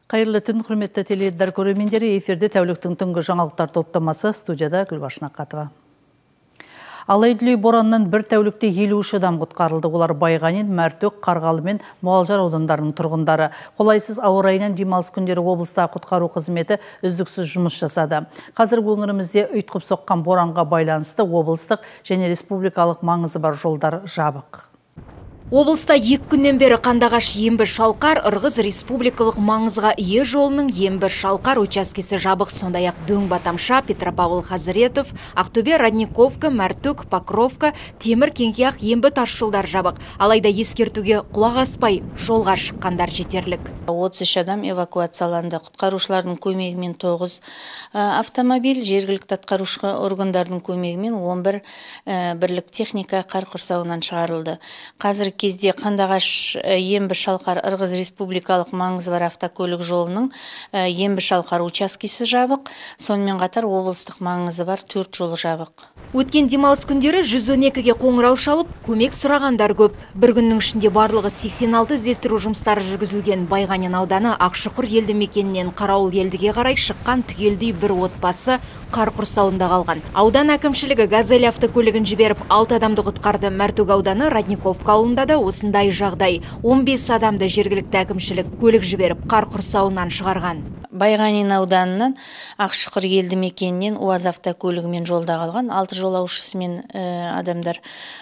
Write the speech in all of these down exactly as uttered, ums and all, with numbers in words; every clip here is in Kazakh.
Қайырлы түн, құрметті теледидар көрермендері, эфирде тәуліктің түнгі жаңалықтар топтамасы, студияда Гүлбаш Нақатова. Алайдүлей бораннан бір тәулікте елу үш адам құтқарылды. Олар Байғанин, Мәртөк, Қарғалы мен Мұғалжар аудандарының тұрғындары. Қолайсыз ауа райынан демалыс күндері облыста құтқару қызметі үздіксіз жұмыс жасады. Қазір өңірімізде ұйтқып соққан боранға байланысты облыстық және республикалық маңызы бар жолдар жабық. Облыста екі күннен бері Қандағаш Ембі Шалқар Ырғыз республикалық маңызға ие жолының Ембі Шалқар учаскесі жабық, сондай-ақ Дөң Батамша, Петропавл Хазыретов, Ақтөбе Радниковка, Мәртөк, Покровка, Темір Кеңкияқ Ембі тас жолдар жабық. Алайда ескертуге құлақ аспай жолға шыққандар жетерлік. отыз үш адам эвакуацияланды. Құтқарушылардың көмегімен тоғыз автомобиль, жергілікті атқарушы органдардың көмегімен он бір бірлік техника қар құрсауынан шығарылды. Қазір кезде Қандағаш Ембі Шалқар Ырғыз республикалық маңызы бар автокөлік жолының Ембі Шалқар учаскесі жабық, сонымен қатар облыстық маңызы бар төрт жол жабық. Өткен демалыс күндері жүз он екіге қоңырау шалып, көмек сұрағандар көп. Бір күннің ішінде барлығы сексен алты іздестіру жұмыстары жүргізілген. Байғанин ауданы Ақшұқыр елді мекенінен Қарауыл елдіге қарай шыққан түгелдей бір отбасы қар құрсауында қалған. Аудан әкімшілігі газель автокөлігін жіберіп, алты адамды құтқарды. Мәртөк ауданы Радниковка ауылында да осындай жағдай. он бес адамды жергілікті әкімшілік көлік жіберіп, қар құрсауынан шығарған. Байғанин ауданынан Ақшұқыр елді мекенінен УАЗ автокөлігімен жолда қалған алты жолаушысы мен адамдар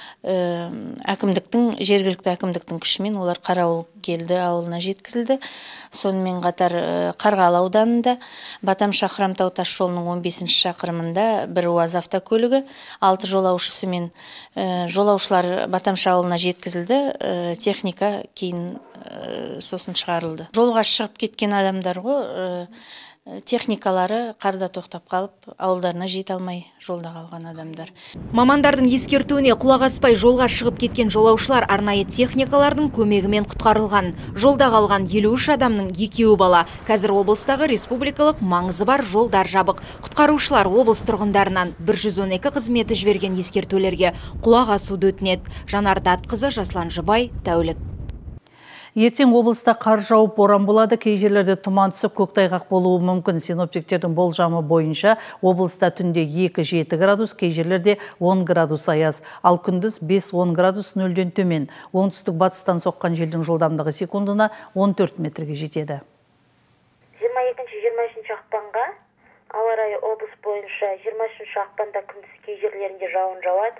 әкімдіктің, жергілікті әкімдіктің күшімен олар Қарауыл келді ауылына жеткізілді. Сонымен қатар Қарғалы ауданында Батамша Храмтау тас жолының он бесінші шақырымында бір УАЗ автокөлігі алты жолаушысы мен жолаушылар Батамша ауылына жеткізілді. Техника кейін сосын шығарылды. Жолға шығып кеткен адамдар ғой, техникалары қарда тоқтап қалып, ауылдарына жете алмай жолда қалған адамдар. Мамандардың ескертуіне құлақ аспай жолға шығып кеткен жолаушылар арнайы техникалардың көмегімен құтқарылған. Жолда қалған елу үш адамның екеуі бала. Қазір облыстағы республикалық маңызы бар жолдар жабық. Құтқарушылар облыс тұрғындарынан бір жүз он екі қызметі жіберген ескертулерге құлақ асуды өтінеді. Жанар Датқызы, Жаслан Жұбай, тәулік. Ертең облыста қар жауып боран болады, кей жерлерде тұман түсіп көктайғақ болуы мүмкін. Синоптиктердің болжамы бойынша облыста түнде екі жеті градус, кей жерлерде он градус аяз, ал күндіз бес он градус нөлден төмен. Оңтүстік батыстан соққан желдің жылдамдығы секундына он төрт метрге жетеді. жиырма екінші жиырма үшінші ақпанға ауа райы облыс бойынша жиырма үшінші ақпанда күндіз кей жерлерінде жауын жауады.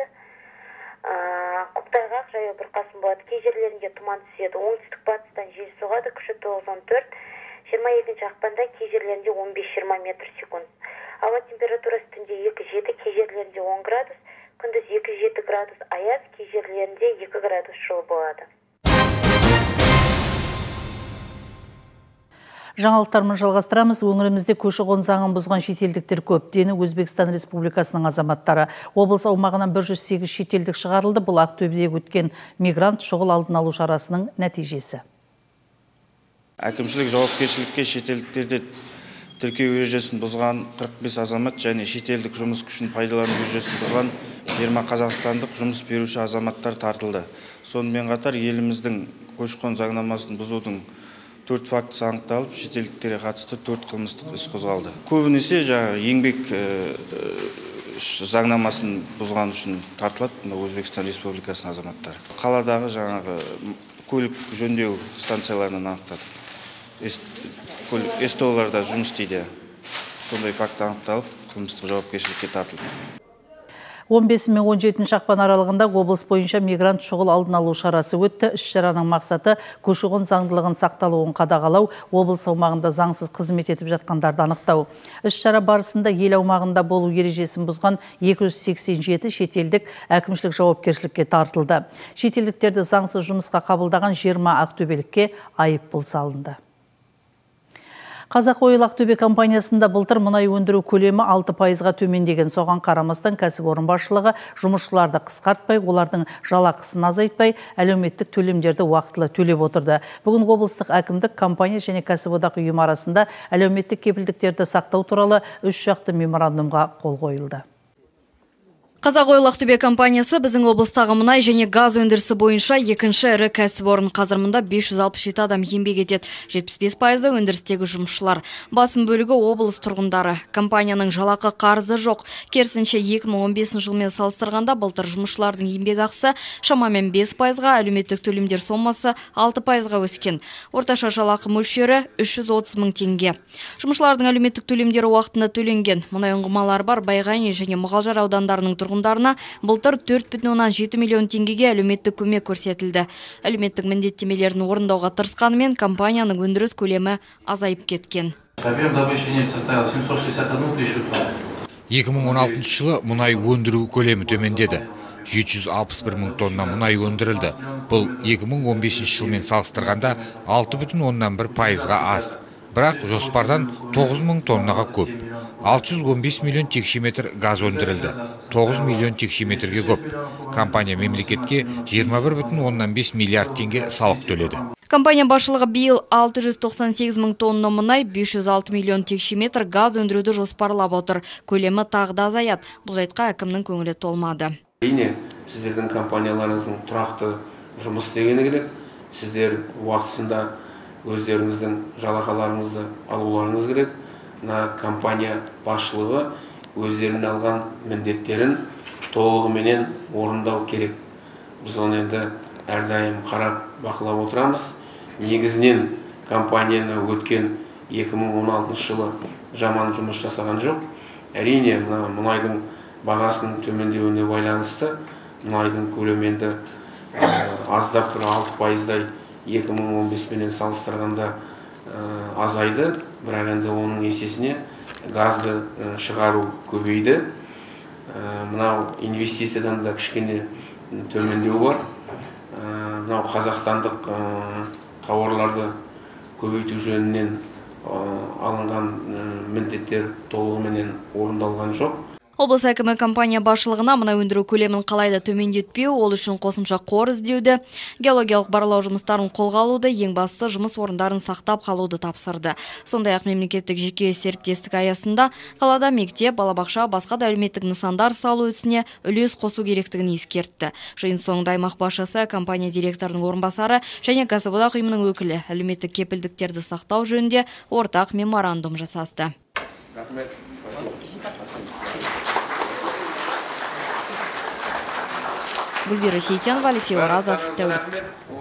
Көктайғақ, жаяу бұрқасын болады. Кей жерлерінде тұман түседі. Оңтүстік батыстан жел соғады, күші тоғыз он төрт. жиырма екінші ақпанда кей жерлерінде он бес жиырма метр секунд. Ауа температурасы түнде екі жеті, кей жерлерінде он градус, күндіз екі жеті градус аяз, кей жерлерінде екі градус жылы болады. Жаңалықтармен жалғастырамыз. Өңірімізде көші-қон заңын бұзған шетелдіктер көп. Дені Өзбекстан Республикасының азаматтары. Облыс аумағынан бір жүз сегіз шетелдік шығарылды. Бұл Ақтөбеде өткен мигрант шұғыл алдын алу шарасының нәтижесі. Әкімшілік жауапкершілікке шетелдіктерде тіркеу ережесін бұзған қырық бес азамат және шетелдік жұмыс күшін пайдалану ережесін бұзған жиырма қазақстандық жұмыс беруші азаматтар тартылды. Сонымен қатар еліміздің көші-қон заңнамасын бұзудың төрт фактісі анықталып, шетелдіктерге қатысты төрт қылмыстық іс қозғалды. Көбінесе жаңағы еңбек заңнамасын бұзған үшін тартылады Өзбекстан Республикасының азаматтары. Қаладағы жаңағы көлік жөндеу станцияларынан анықтады. СТО-ларда жұмыс істейді. Сондай факт анықталып, қылмыстық жауапкершілікке тартылды. он бесі мен он жетінші ақпан аралығында облыс бойынша мигрант шұғыл алдын алу шарасы өтті. Іс-шараның мақсаты көші-қон заңдылығын сақталуын қадағалау, облыс аумағында заңсыз қызмет етіп жатқандарды анықтау. Іс-шара барысында ел аумағында болу ережесін бұзған екі жүз сексен жеті шетелдік әкімшілік жауапкершілікке тартылды. Шетелдіктерді заңсыз жұмысқа қабылдаған жиырма ақтөбелікке айыппұл салынды. Қазақойл Ақтөбе компаниясында былтыр мұнай өндіру көлемі алты пайызға төмендеген. Соған қарамастан кәсіпорын басшылығы жұмысшыларды қысқартпай, олардың жалақысын азайтпай, әлеуметтік төлемдерді уақытылы төлеп отырды. Бүгін облыстық әкімдік, компания және кәсіподақ ұйым арасында әлеуметтік кепілдіктерді сақтау туралы үш жақты меморандумға қол қойылды. Қазақ-Ойл Ақтөбе компаниясы біздің облыстағы мұнай және газ өндірісі бойынша екінші ірі кәсіпорын. Қазір мұнда бес жүз алпыс жеті адам еңбек етеді. жетпіс бес пайызы өндірістегі жұмысшылар. Басым бөлігі облыс тұрғындары. Компанияның жалақы қарызы жоқ. Керісінше екі мың он бесінші жылмен салыстырғанда былтыр жұмысшылардың еңбек ақысы шамамен бес пайызға, әлеуметтік төлемдер сомасы алты пайызға өскен. Орташа жалақы мөлшері үш жүз отыз мың теңге. Жұмысшылардың әлеуметтік төлемдері уақытында төленген. Мұнай ұңғымалары бар Байғанин және Мұғалжар аудандарының тұрғындарына былтыр төрт бүтін оннан жеті миллион теңгеге әлеуметтік көмек көрсетілді. Әлеуметтік міндеттемелерін орындауға тырысқанымен компанияның өндіріс көлемі азайып кеткен. екі мың он алтыншы жылы мұнай өндіру көлемі төмендеді. жеті жүз алпыс бір мың тонна мұнай өндірілді. Бұл екі мың он бесінші жылмен салыстырғанда алты бүтін оннан бір пайызға аз. Бірақ жоспардан тоғыз мың тоннаға көп. алты жүз он бес миллион текше метр газ өндірілді. тоғыз миллион текше метрге көп. Компания мемлекетке жиырма бір бүтін оннан бес миллиард теңге салық төледі. Компания басшылығы биыл алты жүз тоқсан сегіз мың тонна мұнай, бес жүз алты миллион текше метр газ өндіруді жоспарлап отыр. Көлемі тағы да азаяды. Бұл жайтқа әкімнің көңілі толмады. Әрине, сіздердің компанияларыңыздың тұрақты жұмыс істегені керек. Сіздер уақытысында өздеріңіздің жалақыларыңызды алуларыңыз керек. На компания басшылығы өздерінің алған міндеттерін толығыменен орындау керек. Біз оны енді әрдайым қарап бақылап отырамыз. Негізінен компанияны өткен екі мың он алтыншы жылы жаман жұмыс жасаған жоқ. Әрине, мұнайдың бағасының төмендеуіне байланысты мұнайдың көлемі аздап бір алты пайыздай екі мың он бес менен салыстырғанда азайды, бірақ енді оның есесіне газды шығару көбейді. Мынау инвестициядан да кішкене төмендеу бар. Мынау қазақстандық тауарларды көбейту жөнінен алынған міндеттер толығыменен орындалған жоқ. Облыс әкімі компания басшылығына мұнай өндіру көлемін қалайда төмендетпеу, ол үшін қосымша қор іздеуді, геологиялық барлау жұмыстарын қолға алуды, ең бастысы жұмыс орындарын сақтап қалуды тапсырды. Сондай-ақ мемлекеттік жеке серіктестік аясында қалада мектеп, балабақша, басқа да әлеуметтік нысандар салу ісіне үлес қосу керектігін ескертті. Жиын соңында аймақ басшысы, компания директорының орынбасары және кәсіподақ ұйымының өкілі әлеуметтік кепілдіктерді сақтау жөнінде ортақ меморандум жасасты. Гүлвира Сейтенова, Алексей Оразов, тәулік.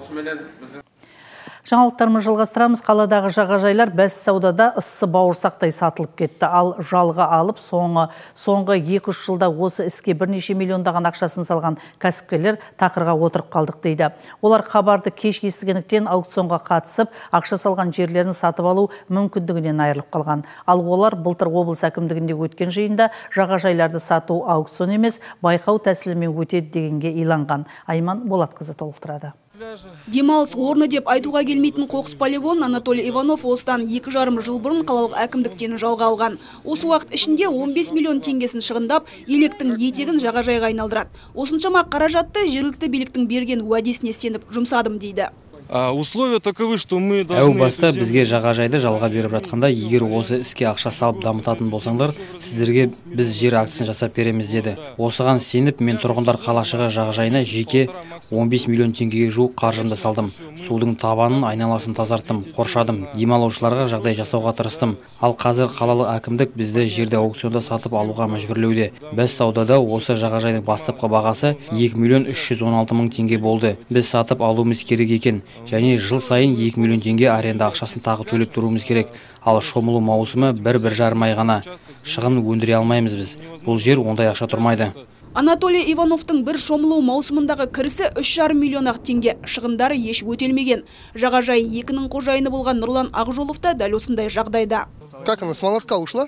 Жаңалықтарымыз жалғастырамыз. Қаладағы жағажайлар бәс саудада ыссы бауырсақтай сатылып кетті. Ал жалға алып, соңғы соңғы екі-үш жылда осы іске бірнеше миллиондаған ақшасын салған кәсіпкерлер тақырға отырып қалдық дейді. Олар хабарды кеш естігендіктен аукционға қатысып, ақша салған жерлерін сатып алу мүмкіндігінен айырылып қалған. Ал олар былтыр облыс әкімдігінде өткен жиында жағажайларды сату аукцион емес, байқау тәсілімен өтеді дегенге иланған. Айман Болатқызы толықтырады. Демалыс орны деп айтуға келмейтін қоқыс полигон Анатолий Иванов осыдан екі жарым жыл бұрын қалалық әкімдіктен жалға алған. Осы уақыт ішінде он бес миллион теңгесін шығындап, електің етегін жағажайға айналдырады. Осыншама қаражатты жергілікті биліктің берген уәдесіне сеніп жұмсадым дейді. Условия таковы, что мы должны... Әу баста бізге жағажайды жалға беріп жатқанда, егер осы іске ақша салып дамытатын болсаңдар, сіздерге біз жер актісін жасап береміз деді. Осыған сеніп, мен тұрғындар қалашығы жағажайына жеке он бес миллион теңгеге жуық қаржымды салдым. Судың табанын, айналасын тазарттым, қоршадым, демалушыларға жағдай жасауға тырыстым. Ал қазір қалалы әкімдік бізді жерді аукционда сатып алуға мәжбүрлеуде. Біз саудада осы жағажайдың бастапқы бағасы екі миллион үш жүз он алты мың теңге болды. Біз сатып алуымыз керек екен. Және жыл сайын екі миллион теңге аренда ақшасын тағы төлеп тұруымыз керек. Ал шомылу маусымы бір-бір жарым ай ғана. Шығын өндіре алмаймыз біз. Бұл жер ондай ақша тұрмайды. Анатолий Ивановтың бір шомылу маусымындағы кірісі үш жарым миллион ақ теңге. Шығындары еш өтелмеген. Жағажай екінің қожайыны болған Нұрлан Ақжолов та дәл осындай жағдайда. Как она с молотка ушла?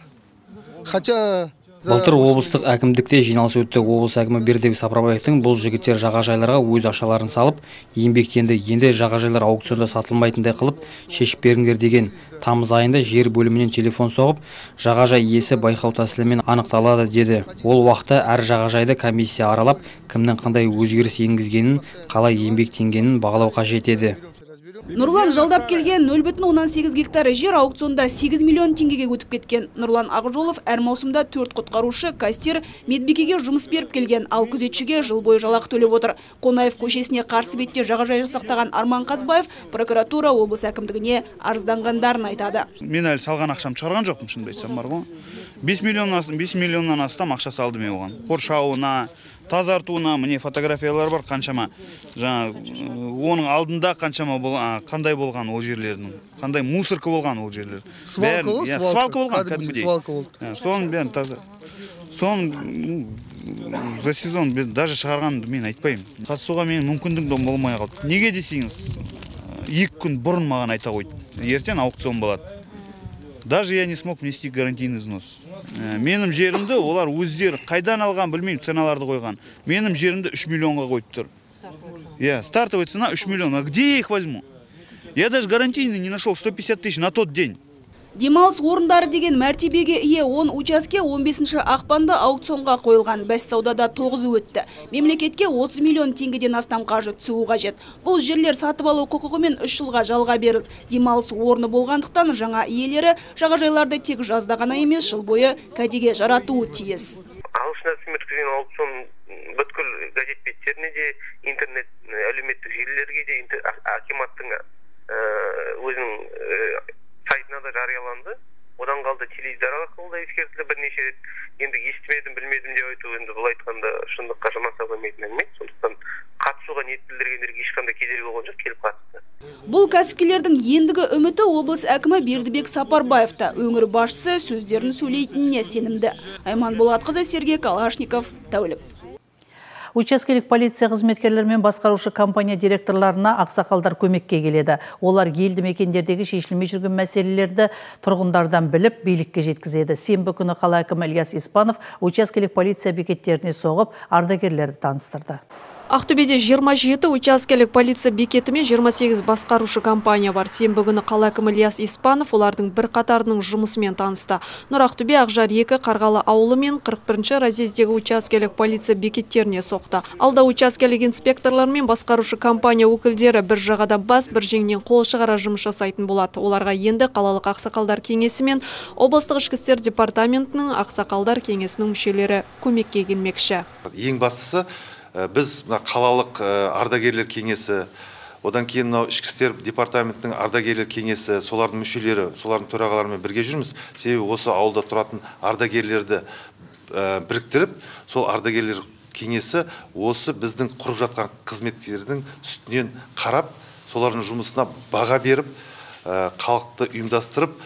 Хотя... Былтыр облыстық әкімдікте жиналыс өтті. Облыс әкімі Бердібек Сапарбаевтың бұл жігіттер жағажайларға өз ақшаларын салып, еңбектенді. Енді жағажайлар аукционда сатылмайтындай қылып шешіп беріңдер деген. Тамыз айында жер бөлімінен телефон соғып, жағажай иесі байқау тәсілімен анықталады деді. Ол уақытта әр жағажайды комиссия аралап, кімнің қандай өзгеріс енгізгенін, қалай еңбектенгенін бағалау қажет еді. Нұрлан жалдап келген нөл бүтін оннан сегіз гектар жер аукционда сегіз миллион теңгеге өтіп кеткен. Нұрлан Ақжолов әр маусымда төрт құтқарушы, кассир, медбикеге жұмыс беріп келген, ал күзетшіге жыл бойы жалақы төлеп отыр. Қонаев көшесіне қарсы бетте жағажай жасақтаған Арман Қазбаев прокуратура облыс әкімдігіне арызданғандарын айтады. Мен әлі салған ақшам шығарған жоқпын, шынымды айтсам бар ғой. бес миллионнан астам ақша салды мен оған. Қоршауына, тазартуына, міне фотографиялар бар қаншама. Жаңа оның алдында қаншама қандай болған ол жерлердің, қандай мусорка болған ол жерлер. Свалка ол, свалка болған кәдімгідей. Свалка болды. Соның бәрін таза. Соның за сезон даже шығарғанымды мен айтпаймын. Қатысуға менің мүмкіндігім болмай қалды. Неге десеңіз, екі күн бұрын маған айта қойды. Ертең аукцион болады. Даже я не смог внести гарантийный взнос. Менің жерімді олар өздері қайдан алған білмеймін, ценаларды қойған. Менің жерімді үш миллионға қойып тұр. Я стартовая цена үш миллион. А где я их возьму? Я даже гарантийный не нашел сто пятьдесят тысяч на тот день. Демалыс орындары деген мәртебеге ие он учаске он бесінші ақпанда аукционға қойылған. Бәс саудада тоғызы өтті. Мемлекетке отыз миллион теңгеден астам қаржы түсуі қажет. Бұл жерлер сатып алу құқығымен үш жылға жалға берілді. Демалыс орны болғандықтан жаңа иелері жағажайларды тек жазда ғана емес, жыл бойы кәдеге жаратуы тиіс. Ағылшын әдісімен өткізген аукцион бүткіл газет беттеріне де, интернет әлеуметтік желілерге де, акиматтың өзінің сайтына да жарияланды. Одан қалды теледидар арқылы да ескертілді бірнеше рет. Енді естімедім, білмедім деп айту енді бұл айтқанда шындыққа жанаса қоймайтын әңгіме. Сондықтан қатысуға ниет білдіргендерге ешқандай кедергі болған жоқ, келіп қатысты. Бұл кәсіпкерлердің ендігі үміті облыс әкімі Бердібек Сапарбаевта. Өңір басшысы сөздерін сөйлейтініне сенімді. Айман Болатқызы, Сергей Калашников, Тәулік. Учаскелік полиция қызметкерлер мен басқарушы компания директорларына ақсақалдар көмекке келеді. Олар елді мекендердегі шешілмей жүрген мәселелерді тұрғындардан біліп, билікке жеткізеді. Сенбі күні қала әкімі Ильяс Испанов учаскелік полиция бекеттеріне соғып, ардагерлерді таныстырды. Ақтөбеде жиырма жеті учаскелік полиция бекеті мен жиырма сегіз басқарушы компания бар. Сенбі күні қала әкімі Ильяс Испанов олардың бір қатарының жұмысымен танысты. Нұр Ақтөбе, Ақжар екі, Қарғалы ауылы мен қырық бірінші разъездегі учаскелік полиция бекеттеріне соқты. Алда учаскелік инспекторлар мен басқарушы компания өкілдері бір жағада бас, бір жеңнен қол шығара жұмыс жасайтын болады. Оларға енді қалалық ақсақалдар кеңесі мен облыстық ішкі істер департаментінің ақсақалдар кеңесінің мүшелері көмекке келмекші. Ең бастысы біз қалалық ардагерлер кеңесі, одан кейін ішкі істер департаментінің ардагерлер кеңесі, солардың мүшелері, солардың төрағаларымен бірге жүрміз. Себебі осы ауылда тұратын ардагерлерді біріктіріп, сол ардагерлер кеңесі осы біздің құрып жатқан қызметтердің үстінен қарап, солардың жұмысына баға беріп, халықты ұйымдастырып,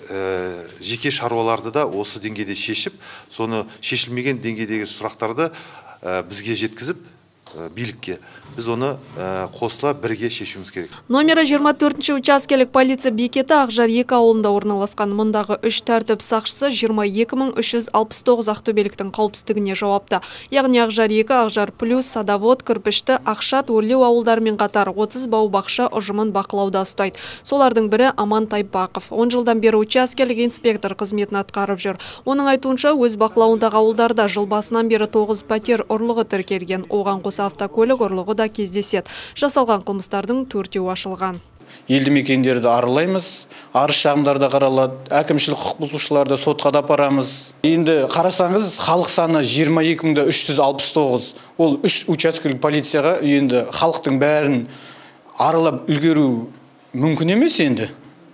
жеке шаруаларды да осы деңгейде шешіп, соны шешілмеген деңгейдегі сұрақтарды бізге жеткізіп, билікке. Біз оны қосыла бірге шешуіміз керек. Номері жиырма төртінші учаскелік полиция бекеті Ақжар екі ауылында орналасқан. Мұндағы үш тәртіп сақшысы жиырма екі мың үш жүз алпыс тоғыз ақтөбеліктің қауіпсіздігіне жауапты. Яғни Ақжар екі, Ақжар плюс, Садовод, Кірпішті, Ақшат, Өрлеу ауылдарымен қатар отыз бау-бақша ұжымын бақылауда ұстайды. Солардың бірі Аман Тайпақов. он жылдан бері учаскелік инспектор қызметін атқарып жүр. Оның айтуынша өз бақылауындағы ауылдарда жыл басынан бері тоғыз пәтер ұрлығы тіркелген. Оған қоса автокөлік ұрлығы да кездеседі. Жасалған қылмыстардың төртеуі ашылған. Елді мекендерді аралаймыз, арыз шағымдарды қаралады, әкімшілік құқық бұзушыларды сотқа да апарамыз. Енді қарасаңыз, халық саны жиырма екі мың үш жүз алпыс тоғыз. Ол үш учаскелік полицияға енді халықтың бәрін аралап үлгеру мүмкін емес енді.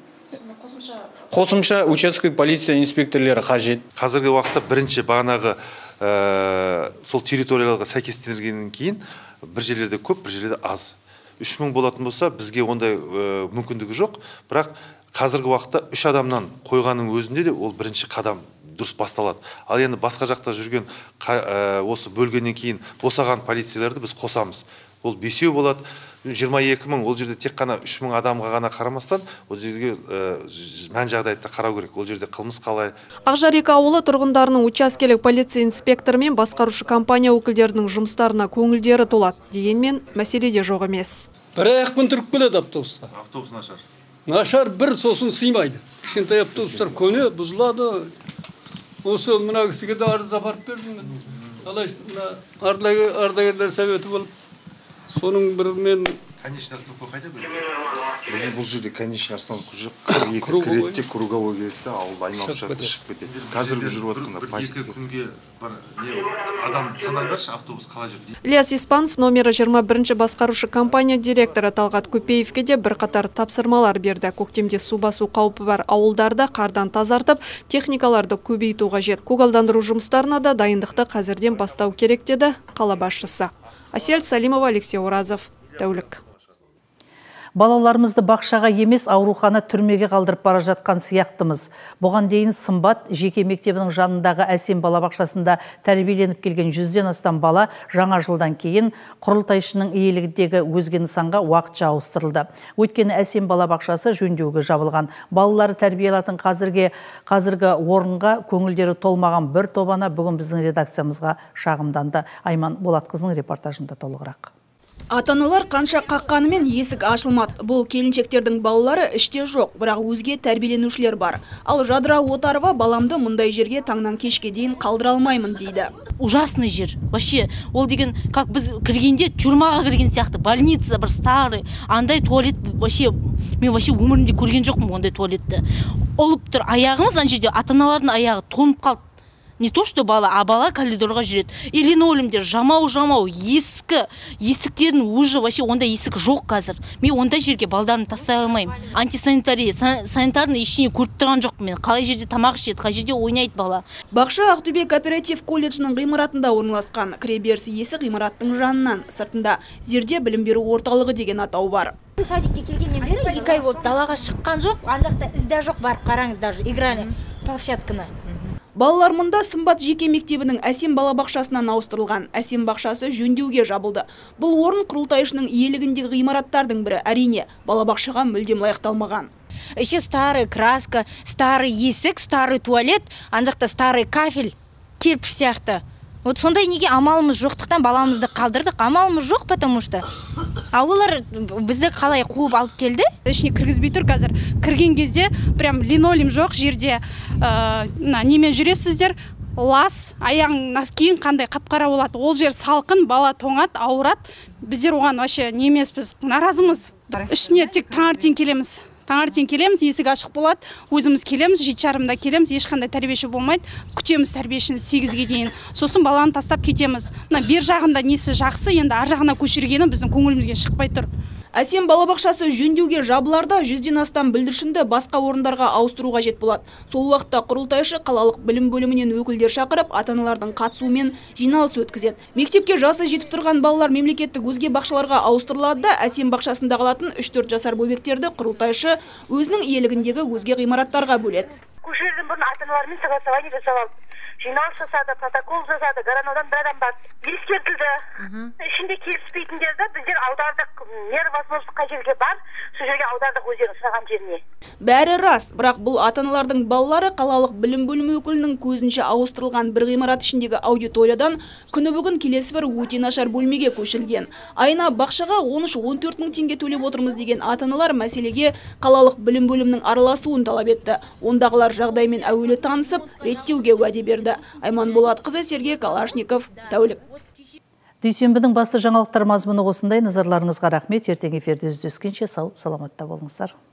Қосымша учаскелік полиция инспекторлары қажет. Қазіргі уақытта бірінші бағанағы сол территорияларға сәйкестендіргеннен кейін бір жерлерде көп, бір жерлерде аз. үш мың болатын болса, бізге ондай мүмкіндігі жоқ. Бірақ қазіргі уақытта үш адамнан қойғанның өзінде де ол бірінші қадам дұрыс басталады. Ал енді басқа жақта жүрген осы бөлгеннен кейін босаған полицияларды біз қосамыз. Ол бесеу болады. жиырма екі мың, ол жерде тек қана үш мың адамға ғана қарамастан, ол жерге мән жағдайды қарау керек. Ол жерде қылмыс қалай. Ақжар екі ауылы тұрғындарының учаскелік полиция инспекторы мен басқарушы компания өкілдерінің жұмыстарына көңілдері толады. Дегенмен мәселе де жоқ емес. Бір-ақ күн тұрып келеді автобуста. Автобус нашар. Нашар бір сосын сыймайды. Кішкентай автобустар көне бұзылады. Осы мына кісіге де арыз апарып бердім. Ардагерлер советі болып, соның бір мен Конечный остановка қайда бөлінеді? Бұл жерде конечный остановка жоқ. қырық екі кіреді де круговой келеді де, ауылды айналып шығады, шығып кетеді. Қазіргі жүріп жатқанда пасекте. Бір-екі күнге адам санаңдаршы, автобус қалай жүр. Ильяс Испанов номері жиырма бірінші басқарушы компания директоры Талғат Көпеевке де бірқатар тапсырмалар берді. Көктемде су басу қаупі бар ауылдарды қардан тазартып, техникаларды көбейту қажет. Көгалдандыру жұмыстарына да дайындықты қазірден бастау керек деді қала басшысы. Асель Салимова, Алексей Оразов, Тәулік. Балаларымызды бақшаға емес, аурухана түрмеге қалдырып бара жатқан сияқтымыз. Бұған дейін Сымбат жеке мектебінің жанындағы әсем балабақшасында тәрбиеленіп келген жүзден астам бала жаңа жылдан кейін құрылтайшының иелігіндегі өзге нысанға уақытша ауыстырылды. Өйткені әсем балабақшасы жөндеуге жабылған. Балалары тәрбие алатын қазіргі қазіргі орынға көңілдері толмаған бір тобана бүгін біздің редакциямызға шағымданды. Айман Болатқызының репортажында толығырақ. Ата-аналар қанша қаққанымен есік ашылмады. Бұл келіншектердің балалары іште жоқ, бірақ өзге тәрбиеленушілер бар. Ал Жадыра Отарова баламды мұндай жерге таңнан кешке дейін қалдыра алмаймын дейді. Ужасный жер. Вообще, ол деген, как біз кіргенде тюрмаға кірген сияқты, больница бір старый, андай туалет вообще, мен вообще өмірімде көрген жоқпын ондай туалетті. Олып тұр аяғымыз ана жерде, ата-аналардың аяғы тоңып қалды. Не то, что бала, а бала коридорға жүреді. И линолеумдер жамау-жамау, ескі, есіктердің уже вообще онда есік жоқ қазір. Мен ондай жерге балдарымды тастай алмаймын. Антисанитария, санитарный ішіне көріп тұрған жоқпын мен. Қалай жерде тамақ ішеді, қай жерде ойнайды бала. Бақша Ақтөбе кооператив колледжінің ғимаратында орналасқан. Кіреберісі есік ғимараттың жанынан, сыртында Зерде білім беру орталығы деген атау бар. Садикке келгеннен бері екі ай болды, далаға шыққан жоқ, ана жақта ізде жоқ, барып қараңыз, даже играли площадканы. Балалар мұнда Сымбат жеке мектебінің әсем балабақшасынан ауыстырылған. Әсем бақшасы жөндеуге жабылды. Бұл орын құрылтайшының иелігіндегі ғимараттардың бірі, әрине, балабақшаға мүлдем лайықталмаған. Еще старый краска, старый есік, старый туалет, ана жақта старый кафель, кирпич сияқты. Вот сондай неге амалымыз жоқтықтан баламызды қалдырдық. Амалымыз жоқ, потому что аулар бізді қалай қуып алып келді. Ішіне кіргізбей тұр қазір. Кірген кезде прям линолеум жоқ жерде. Немен жүресіздер, лас, аяғың носкиін қандай қап-қара болады. Ол жер салқын, бала тоңады, ауырады. Біздер оған вообще немеспіз, наразымыз. Ішіне тек таңертең келеміз. Таңертең келеміз, есік ашық болады, өзіміз келеміз, жеті жарымда келеміз, ешқандай тәрбиеші болмайды, күтеміз тәрбиешіні сегізге дейін. Сосын баланы тастап кетеміз. Мына бер жағында несі жақсы, енді ар жағына көшіргені біздің көңілімізге шықпай тұр. Әсем балабақшасы жөндеуге жабыларда жүзден астам бүлдіршінді басқа орындарға ауыстыру қажет болады. Сол уақытта құрылтайшы қалалық білім бөлімінен өкілдер шақырып, ата-аналардың қатысуымен жиналыс өткізеді. Мектепке жасы жетіп тұрған балалар мемлекеттік өзге бақшаларға ауыстырылады да, әсем бақшасында қалатын үш-төрт жасар бөбектерді құрылтайшы өзінің иелігіндегі өзге ғимараттарға бөледі. Көшелердің бұрын ата-аналармен согласование жасап алды. Жиналыс жасады, протокол жасады, Гарановдан бір адам бар. Ескертілді. Ішінде келіспейтіндерді біздер аудардық, нер возможность қай жерге бар, сол жерге аудардық өздерінің сұраған жеріне. Бәрі рас, бірақ бұл ата-аналардың балалары қалалық білім бөлімі өкілінің көзінше ауыстырылған бір ғимарат ішіндегі аудиториядан күні бүгін келесі бір өте нашар бөлмеге көшілген. Айына бақшаға он үш он төрт мың теңге төлеп отырмыз деген ата-аналар мәселеге қалалық білім бөлімінің араласуын талап етті. Ондағылар жағдаймен әуелі танысып, реттеуге уәде берді. Айман Болатқызы, Сергей Калашников, Тәулік. Дүйсенбінің басты жаңалықтар мазмұны осындай. Назарларыңызға рахмет. Ертең эфирде жүздескенше сау, саламатта болыңыздар.